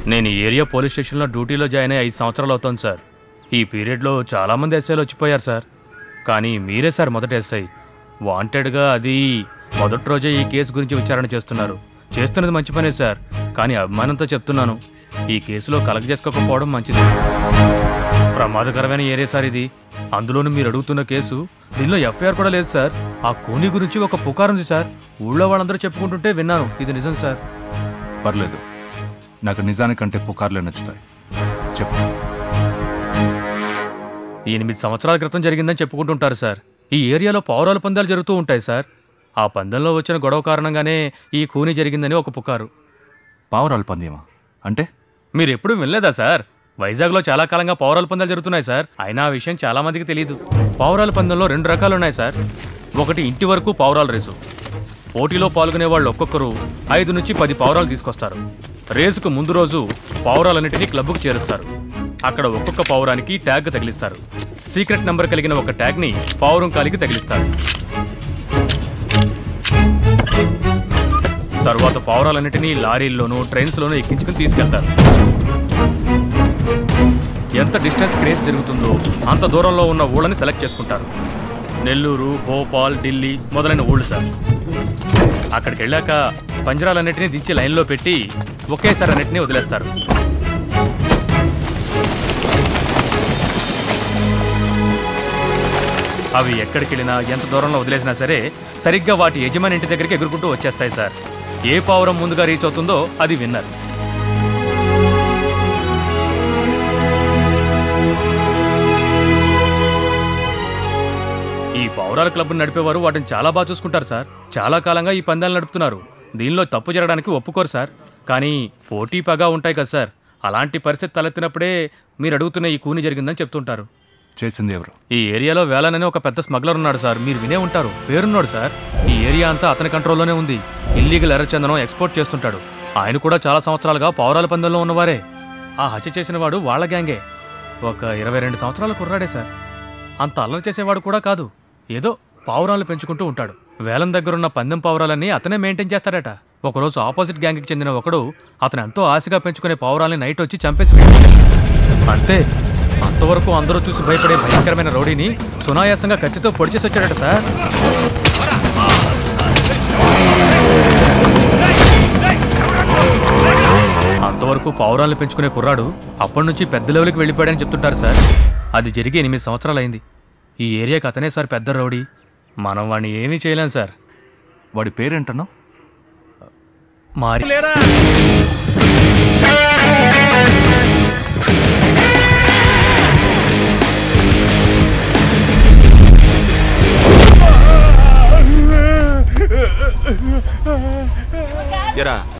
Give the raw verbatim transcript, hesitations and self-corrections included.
నేను ఈ area police స్టేషన్లో డ్యూటీలో జాయిన్ అయ్యి ఐదు సంవత్సరాలు అవుతుంది సార్. ఈ పీరియడ్లో చాలామంది ఎస్ఐలు వచ్చిపోయారు సార్. కానీ మీరే సార్ మొదటి ఎస్ఐ. వాంటెడ్గా అది మొదటి రోజే ఈ కేసు గురించి విచారణ చేస్తున్నారు. చేస్తున్నది మంచి పనే సార్. కానీ అభిమానంతో చెప్తున్నాను, ఈ కేసులో కలెక్ట్ చేసుకోకపోవడం మంచిది. ప్రమాదకరమైన ఏరియా సార్ ఇది. అందులోనూ మీరు అడుగుతున్న కేసు, దీనిలో ఎఫ్ఐఆర్ కూడా లేదు సార్. ఆ కూనీ గురించి ఒక పుకారు ఉంది సార్. ఊళ్ళో వాళ్ళందరూ చెప్పుకుంటుంటే విన్నాను. ఇది నిజం సార్. పర్లేదు, నాకు నిజానికంటే పుకార్లే నచ్చుతాయి. చెప్పు. ఎనిమిది సంవత్సరాల క్రితం జరిగిందని చెప్పుకుంటుంటారు సార్. ఈ ఏరియాలో పావురాల పందాలు జరుగుతూ ఉంటాయి సార్. ఆ పందెంలో వచ్చిన గొడవ కారణంగానే ఈ కూనీ జరిగిందని ఒక పుకారు. పావురాల పందేమా అంటే? మీరు ఎప్పుడు వినలేదా సార్? వైజాగ్లో చాలా కాలంగా పావురాల పందాలు జరుగుతున్నాయి సార్. అయినా ఆ విషయం చాలా మందికి తెలియదు. పావురాల పందెంలో రెండు రకాలు ఉన్నాయి సార్. ఒకటి ఇంటి వరకు పావురాల రేసు. పోటీలో పాల్గొనే వాళ్ళు ఒక్కొక్కరు ఐదు నుంచి పది పావురాలు తీసుకొస్తారు. రేసుకు ముందు రోజు పావురాలన్నింటినీ క్లబ్కు చేరుస్తారు. అక్కడ ఒక్కొక్క పావురానికి ట్యాగ్ తగిలిస్తారు. సీక్రెట్ నంబర్ కలిగిన ఒక ట్యాగ్ని పావురం కాలికి తగిలిస్తారు. తరువాత పావురాలన్నింటినీ లారీల్లోనూ ట్రైన్స్లోనూ ఎక్కించుకుని తీసుకెళ్తారు. ఎంత డిస్టెన్స్ క్రేజ్ జరుగుతుందో అంత దూరంలో ఉన్న ఊళ్ళని సెలెక్ట్ చేసుకుంటారు. నెల్లూరు, భోపాల్, ఢిల్లీ మొదలైన ఊళ్ళు సార్. అక్కడికి వెళ్ళాక పంజరాలన్నింటినీ దించి లైన్లో పెట్టి ఒకేసారి అన్నింటినీ వదిలేస్తారు. అవి ఎక్కడికి వెళ్ళినా ఎంత దూరంలో వదిలేసినా సరే సరిగ్గా వాటి యజమాని ఇంటి దగ్గరికి ఎగురుకుంటూ వచ్చేస్తాయి సార్. ఏ పావురం ముందుగా రీచ్ అవుతుందో అది విన్నర్. ఈ పావురాల క్లబ్ను నడిపేవారు వాటిని చాలా బాగా చూసుకుంటారు సార్. చాలా కాలంగా ఈ పందాలు నడుపుతున్నారు. దీనిలో తప్పు జరగడానికి ఒప్పుకోరు సార్. కానీ పోటీ పగా ఉంటాయి కదా సార్. అలాంటి పరిస్థితి తలెత్తినప్పుడే మీరు అడుగుతున్న ఈ కూని జరిగిందని చెప్తుంటారు. చేసింది ఎవరు? ఈ ఏరియాలో వేలనని ఒక పెద్ద స్మగ్లర్ ఉన్నాడు సార్. మీరు వినే ఉంటారు. పేరున్నాడు సార్. ఈ ఏరియా అంతా అతని కంట్రోల్లోనే ఉంది. ఇల్లీగల్ ఎర్రచందనం ఎక్స్పోర్ట్ చేస్తుంటాడు. ఆయన కూడా చాలా సంవత్సరాలుగా పావురాల పందెంలో ఉన్నవారే. ఆ హత్య చేసిన వాడు వాళ్ల గ్యాంగే. ఒక ఇరవై రెండు సంవత్సరాల కుర్రాడే సార్. అంత అల్లరి చేసేవాడు కూడా కాదు. ఏదో పావురాలు పెంచుకుంటూ ఉంటాడు. వేలం దగ్గరున్న పందెం పావురాలన్నీ అతనే మెయింటైన్ చేస్తాడట. ఒకరోజు ఆపోజిట్ గ్యాంగ్కి చెందిన ఒకడు అతను ఎంతో ఆశగా పెంచుకునే పావురాల్ని నైట్ వచ్చి చంపేసి అంతే. అంతవరకు అందరూ చూసి భయపడే భయంకరమైన రౌడీని సునాయాసంగా కత్తితో పొడిచేసి వచ్చాడట సార్. అంతవరకు పావురాలను పెంచుకునే కుర్రాడు అప్పటి నుంచి పెద్ద లెవెల్కి వెళ్ళిపోయాడని చెప్తుంటారు సార్. అది జరిగి ఎనిమిది సంవత్సరాలైంది. ఈ ఏరియాకి అతనే సార్ పెద్ద రౌడీ. మనం వాడిని ఏమీ చేయలేం సార్. వాడి పేరేంటన్నావు? మారి. ఎరా